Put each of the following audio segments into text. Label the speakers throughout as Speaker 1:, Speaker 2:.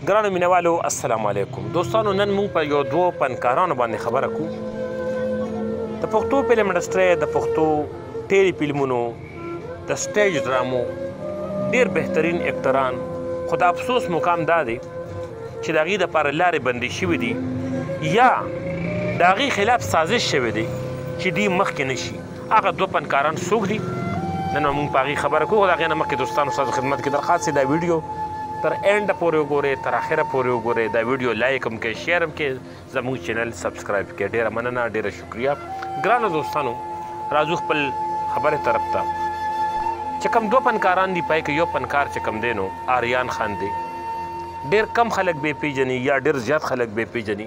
Speaker 1: ګرانو مینوالو السلام علیکم دوستانو. نن موږ په یو دوو فنکارانو باندې خبره کوو. د پښتو فلم انډسټرۍ د پښتو ټیلی فلمونو د سټیج ډرامو ډېر بهترین اکټران، خو د افسوس مقام دا دی چې د هغې دپاره لارې بندې شوي دي یا د هغې خلاف سازش شوی دی چې دوی مخکې نه شي. هغه دوه فنکاران څوک دي؟ نن به موږ په هغې خبره کوو. د هغې نه مخکې دوستانو ستاسو خدمت کې درخواست دی دا ویډیو تر اینډ پورې وګورئ، تر اخره پورې وګورئ. دا ویډیو لایک هم کړئ، شیر هم کړئ، زموږ چینل سبسکرایب کړئ. ډېره مننه، ډېره شکریه. ګرانو دوستانو راځو خپل خبرې طرف ته. چې کوم دوه فنکاران دي، پای کې یو فنکار چې کوم دی نو آریان خان دی. ډېر کم خلک به پیژني یا ډېر زیات خلک به پیژني.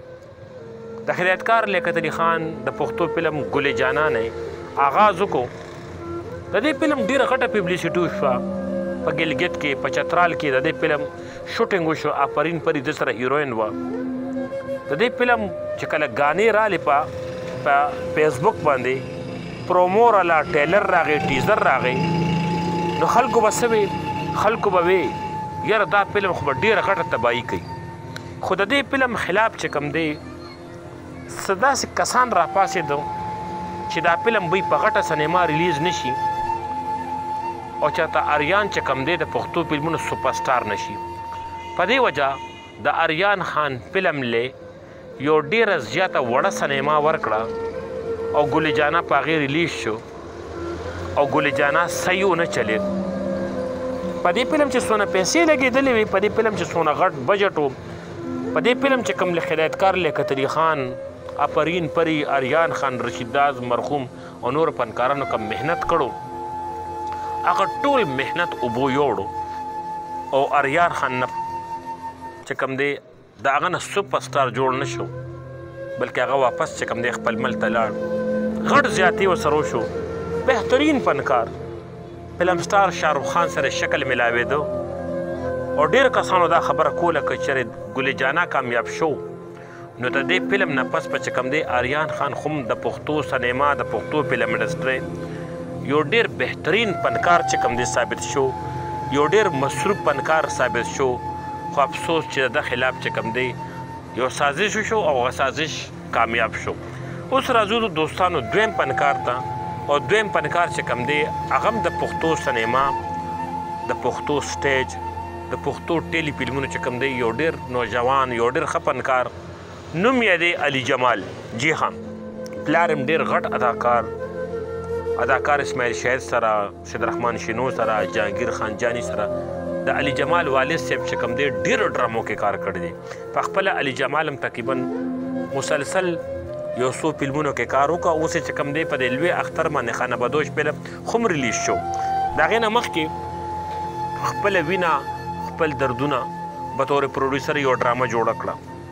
Speaker 1: د هدایتکار لیاقت علي خان د پښتو فلم ګل جانا نه آغاز وکړو. د دې فلم ډېره غټه پبلیسټي وشوه په ګلګت کې، په چترال کې د دې فلم شوټینګ وشو. آفرین پري د سره هیروین وه. د دې فلم چې کله ګانې رالې په فیسبوک باندې پرومو راله، ټیلر راغی، ټیزر راغی، نو خلکو به څه وی؟ خلکو به وی یاره دا فلم خو به ډېره غټه تباهي کوي. خو د دې فلم خلاف چې کوم دی څه داسې کسان راپاڅېدو چې دا فلم به په غټه سینما ریلیز نه شي او چاته آریان چې کوم دی د پښتو فلمونو سوپر سټار نشي. په دې وجه د آریان خان فلم له یو ډېره زیاته وړه سینما ورکړه او ګل جانا په هغې ریلیز شو او ګل جانا صحیح ونه چلېد. په دې فلم چې څونه پیسې لګېدلې وي، په دې فلم چې څونه غټ بجټ و، په دې فلم چې کوم هدایتکار لیاقت علي خان، آفرین پري، آریان خان، رشید داز مرحوم او نور فنکارانو کوم محنت کړو، هغه ټول محنت اوبو یوړو او آریان خان نه چې کوم دی د هغه نه سوپر سټار جوړ نه شو، بلکې هغه واپس چې کوم دی خپل ملک ته لاړ. غټ زیاتې ورسره وشو. بهترین فنکار فلم سټار شاهرخ خان سره شکل ملاوېده او ډېر کسانو دا خبره کوله که چېرې ګل جانا کامیاب شو نو د دې فلم نه پس په چې کوم دی آریان خان خو د پښتو سینما د پښتو فلم انډسټرۍ یو ډېر بهترین فنکار چې کوم دی ثابت شو، یو ډېر مصروف فنکار ثابت شو. خو افسوس چې د خلاف چې کوم دی یو سازش وشو او هغه سازش کامیاب شو. اوس راځو دوستانو دویم فنکار ته. او دویم فنکار چې کوم دی هغه هم د پښتو سینما، د پښتو سټیج، د پښتو ټیلی فلمونو چې کوم دی یو ډېر نوجوان، یو ډېر ښه فنکار، نوم یې دی علي جمال. جی ها، پلار هم ډېر غټ اداکار اسماعیل شاهد سره، شهید رحمان شینو سره، جهانگیر خان جانی سره. د علي جمال والد صاحب چې کوم دی ډېرو ډرامو کې کار کړی دی. په خپله علي جمال هم تقریبا مسلسل یو څو فلمونو کې کار وکړه. اوس چې کوم دی په دې لوی اختر باندې خانه بدوش فلم خو هم ریلیز شو. د هغې نه مخکې خپله وینه، خپل دردونه بطور پروډیوسر یو ډرامه جوړه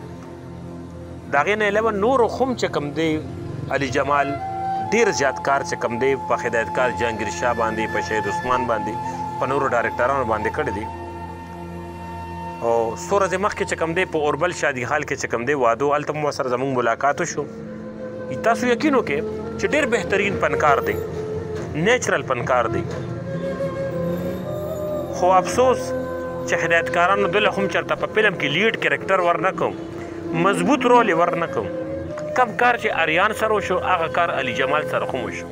Speaker 1: کړه. د هغې نه علاوه نورو خو هم چې کوم دی علي جمال ډېر زیات کار چې کوم دی په هدایتکار جهانګیر شاه باندې، په شهید عثمان باندې، په نورو ډایرکټرانو باندې کړی دی. او څو ورځې مخکې چې کوم دی په اوربل شادي حال کې چې کوم دی واده، هلته مو سره زموږ ملاقات وشو. تاسو یقین وکړئ چې ډېر بهترین فنکار دی، نیچرل فنکار دی. خو افسوس چې هدایتکارانو دله هم چېرته په فلم کې لیډ کرکټر ورنه کوم، مضبوط رول یې ورنه کوم. کم کار چې آریان سره وشو هغه کار علي جمال سره هم وشو.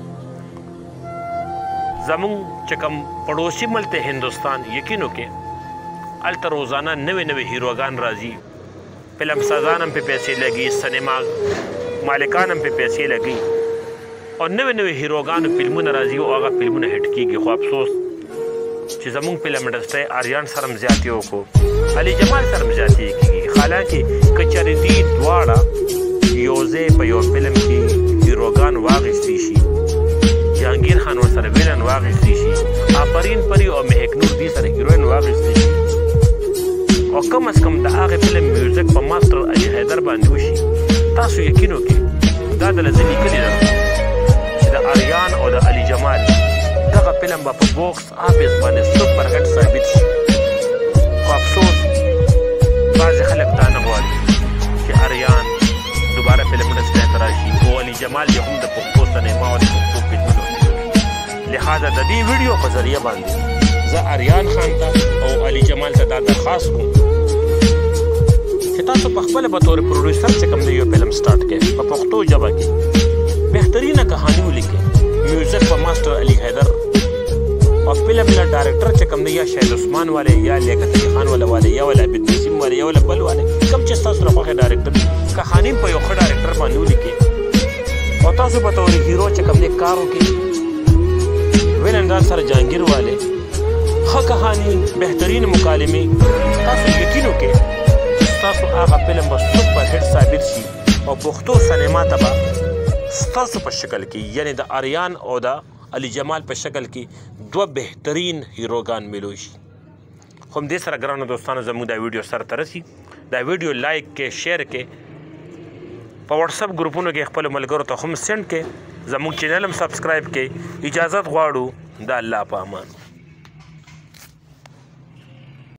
Speaker 1: زموږ چې کوم پړوسي ملک دی هندوستان، یقین وکړئ هلته روزانه نوې نوې هیروګان راځي. فلم سازان هم پې پیسې لګي، سینما مالکان هم پې پیسې لګي او نوې نوې هیروګانو فلمونه راځي او هغه فلمونه هټ کېږي. خو افسوس چې زموږ فلم انډسټرۍ آریان سره هم زیاتې وکړو، علي جمال سره هم زیاتې کېږي. حالانکې که چېرې دوی دواړه یو ځای په یو فلم کې هیروګان واخیستی شي، جهانګیر خان ورسره ویلن واخیستی شي، آفرین پري او مهک نور دې سره هیروین واخیستی شي، او کم از کم د هغې فلم میوزیک په ماسټر علي حیدر باندې وشي، تاسو یقین وکړئ دا دله زه لیکلې ده چې د آریان او د علي جمال دغه فلم به په بوکس آفیس باندې سوپر هټ ثابت شي. خو افسوس بعضې خلک دا نه غواړي چې آریان دوباره فلم انډسټرۍ ته راشي او علي جمال یې هم د پښتو سینما او د پښتو فلمونو. لہذا د دې ویډیو په ذریعه باندې زه آریان خان ته او علي جمال ته دا درخواست کوم چې تاسو په خپله به طور پروډیوسر چې کوم دی یو فلم سټارټ کړئ په پښتو ژبه کې بهترینه کهاني ولیکئ میوزک په ماسټر علي حیدر او فلم له ډایرکټر چې کوم دی یا شاهد عثمان والے یا لیاقت علي خان والے یا ولا عبد نسیم والے یا ولا بل والے کوم چې تاسو سره خوښه ډایرکټر کهاني په یو ښه ډایرکټر باندې ولیکئ او تاسو په طور هیرو چې کوم دی کار وکړئ ویلندار سره جهانگیر والے ښه کهاني بهترین مکالمې تاسو یقین وکړئ ستاسو هغه فلم به سوپر هټ ثابت شي او پښتو سینما ته به ستاسو په شکل کې یعنی د آریان او د علي جمال په شکل کې دوه بهترین هیروګان ملو شي خو همدې سره ګرانو دوستانو زموږ دا ویډیو سره ته رسي دا ویډیو لایک کې شیر کې په واتساپ ګروپونو کې خپلو ملګرو ته هم سینډ کې زموږ چینل هم سبسکرایب کې اجازت غواړو د الله په امان